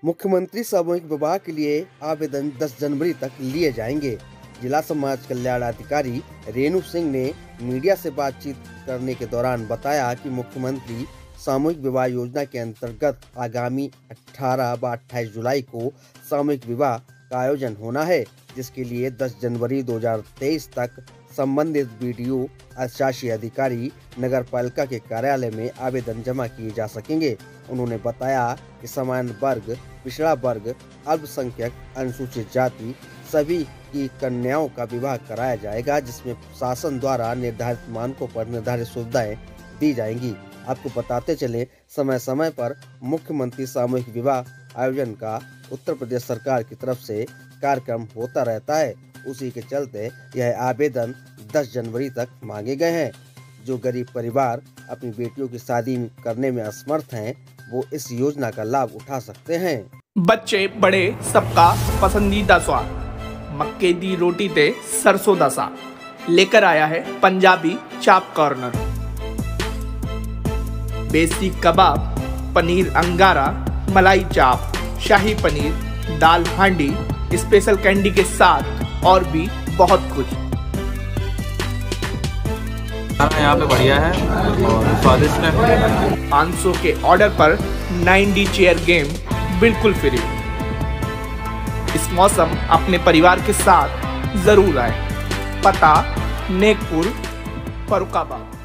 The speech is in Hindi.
मुख्यमंत्री सामूहिक विवाह के लिए आवेदन 10 जनवरी तक लिए जाएंगे। जिला समाज कल्याण अधिकारी रेणु सिंह ने मीडिया से बातचीत करने के दौरान बताया कि मुख्यमंत्री सामूहिक विवाह योजना के अंतर्गत आगामी 18 व 28 जुलाई को सामूहिक विवाह का आयोजन होना है, जिसके लिए 10 जनवरी 2023 तक संबंधित बीडीओ शासी अधिकारी नगर पालिका के कार्यालय में आवेदन जमा किए जा सकेंगे। उन्होंने बताया कि सामान्य वर्ग, पिछड़ा वर्ग, अल्पसंख्यक, अनुसूचित जाति सभी की कन्याओं का विवाह कराया जाएगा, जिसमें शासन द्वारा निर्धारित मानकों पर निर्धारित सुविधाएं दी जाएंगी। आपको बताते चले, समय समय पर मुख्यमंत्री सामूहिक विवाह आयोजन का उत्तर प्रदेश सरकार की तरफ से कार्यक्रम होता रहता है। उसी के चलते यह आवेदन 10 जनवरी तक मांगे गए हैं। जो गरीब परिवार अपनी बेटियों की शादी करने में असमर्थ हैं, वो इस योजना का लाभ उठा सकते हैं। बच्चे बड़े सबका पसंदीदा स्वाद, मक्के दी रोटी ते सरसों दा साग लेकर आया है पंजाबी चाप कॉर्नर। बेसी कबाब, पनीर अंगारा, मलाई चाप, शाही पनीर, दाल हांडी, स्पेशल कैंडी के साथ और भी बहुत कुछ। खाना यहाँ पे बढ़िया है और स्वादिष्ट है। 500 के ऑर्डर पर 90 चेयर गेम बिल्कुल फ्री। इस मौसम अपने परिवार के साथ जरूर आए। पता नेकपुर, फरुखाबाद।